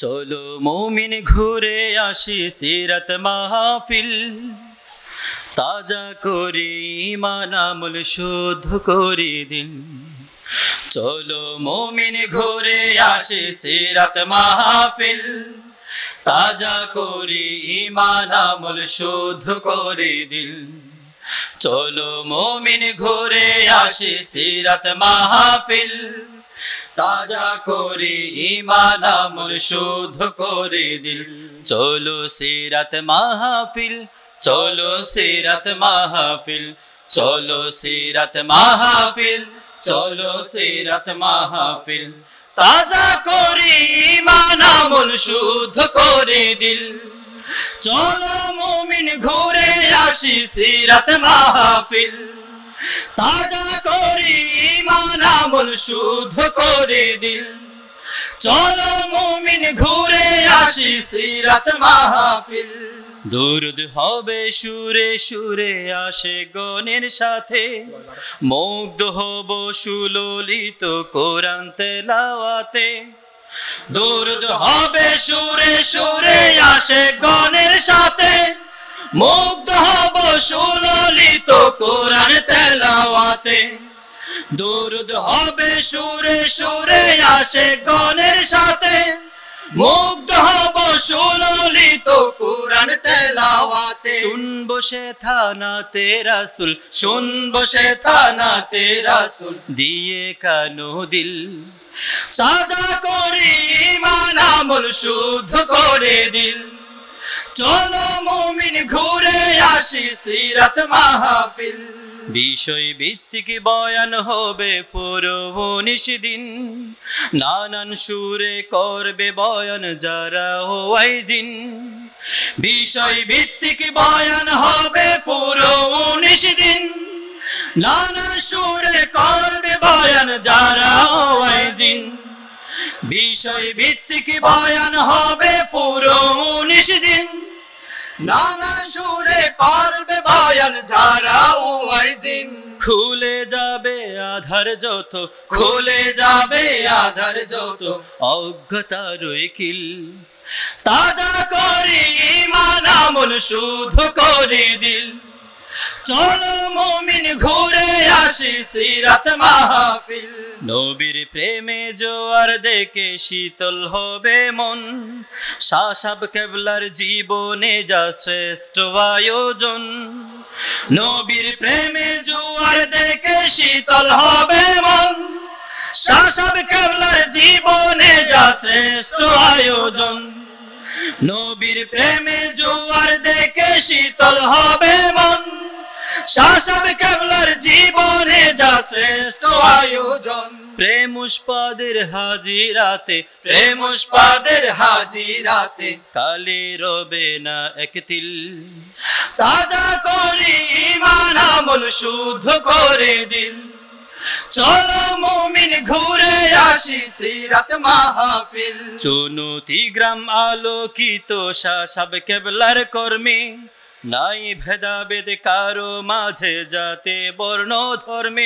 চলো মুমিন ঘুরে আসি সিরাত মাহফিল, তাজা করি ঈমান আমল শুদ্ধ করি দিন। চলো মুমিন ঘুরে আসি সিরাত মাহফিল, তাজা করি ঈমান আমল শুদ্ধ করি দিন। চলো মুমিন ঘুরে আসি সিরাত মাহফিল, তাজা করি ঈমান আমল শুদ্ধ করে দিল। চলো সিরাত মাহফিল, চলো সিরাত মাহফিল, চলো সিরাত মাহফিল, চলো সিরাত মাহফিল, তাজা করি ঈমান আমল শুদ্ধ করে দিল। চলো মুমিন ঘুরে আসি সিরাত মাহফিল, তাজা করি ঈমান আমল শুদ্ধ করে দিল। চলো মুমিন ঘুরে আসি সিরাত মাহফিল। দুরুদ হবে সুরে সুরে আসে গনের সাথে, মুগ্ধ হব সুললিত কোরআন তেলাওয়াতে। দুরুদ হবে সুরে সুরে আসে গনের সাথে, মুগ্ধ হব সুললিত কোরআন তেলাওয়াতে। দুরুদ হবে সুরে সুরে আসে গনের সাথে, মুগ্ধ হব সুললিত কোরআন তেলাওয়াতে। শুনবো সে থানাতে রাসূল, শুনবো সে থানাতে রাসূল, দিয়ে কানো দিল। সাজা করি ঈমান আমল শুদ্ধ করে দিল। চলো মুমিন ঘুরে আসি সিরাত মাহফিল। বিষয় ভিত্তিক বয়ান হবে পুরো 19 দিন, নানান সুরে করবে বয়ান যারা ওয়াইজিন। বিষয় ভিত্তিক বয়ান হবে পুরো 19 দিন, নানান সুরে করবে বয়ান যারা ওয়াইজিন। বিষয় ভিত্তিক বয়ান হবে পুরো 19 দিন, নানা সুরে করবে বয়ান যারা ওয়াইজিন। খুলে যাবে আধার যত, খুলে যাবে আধার যত, অজ্ঞতার কিল। তাজা করি ঈমান আমল শুদ্ধ করে দিল। চলো মুমিন ঘুরে আসি সিরাত মাহফিল। নবীর প্রেমে জোয়ার দেখে শীতল হবে মন, শাসাব কেবলার জীবনে যা শ্রেষ্ঠ আয়োজন। নবীর প্রেমে জোয়ার দেখে শীতল হবে মন, শাসাব কেবলার জীবনে যা শ্রেষ্ঠ আয়োজন। নবীর প্রেমে জোয়ার দেখে শীতল হবে মন, শাসাব কেবলার জীবনে যা শ্রেষ্ঠ আয়োজন। প্রেমুষ্পাদের হাজিরাতে, প্রেমুষ্পাদের হাজিরাতে, কালে রবে না এক তিল। তাজা করি ঈমান আমল শুদ্ধ করে দিল। চলো মুমিন ঘুরে আসি সিরাত মাহফিল। চুনুতি গ্রাম আলোকিত শাসাব কেবলার কর্মী, নাই ভেদাভেদ কারো মাঝে জাতে বর্ণ ধর্মে।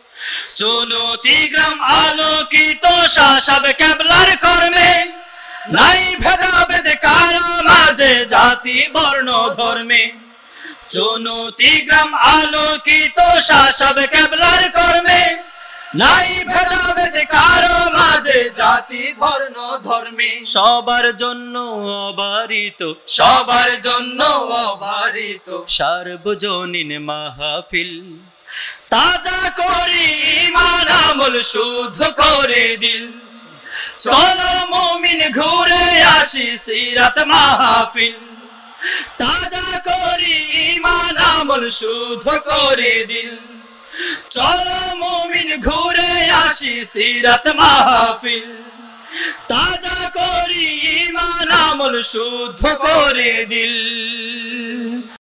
চুনুতি গ্রাম আলোকিত শাসাব কেবলার কর্মে, নাই ভেদাভেদ কারো মাঝে জাতি বর্ণ ধর্মে। চুনুতি গ্রাম আলোকিত শাসাব কেবলার কর্মে, নাই ভেদাভেদ কারো মাঝে জাতি বর্ণ ধর্মে। সবার জন্য অবারিত, সবার জন্য অবারিত, সার্বজনীন মাহফিল। তাজা করি ঈমান আমল শুদ্ধ করে দিল। চলো মুমিন ঘুরে আসি সিরাত মাহফিল, তাজা করি ঈমান আমল শুদ্ধ করে দিল। চলো মুমিন ঘুরে আসি সিরাত মাহফিল, তাজা করি ঈমান আমল শুদ্ধ করে দিল।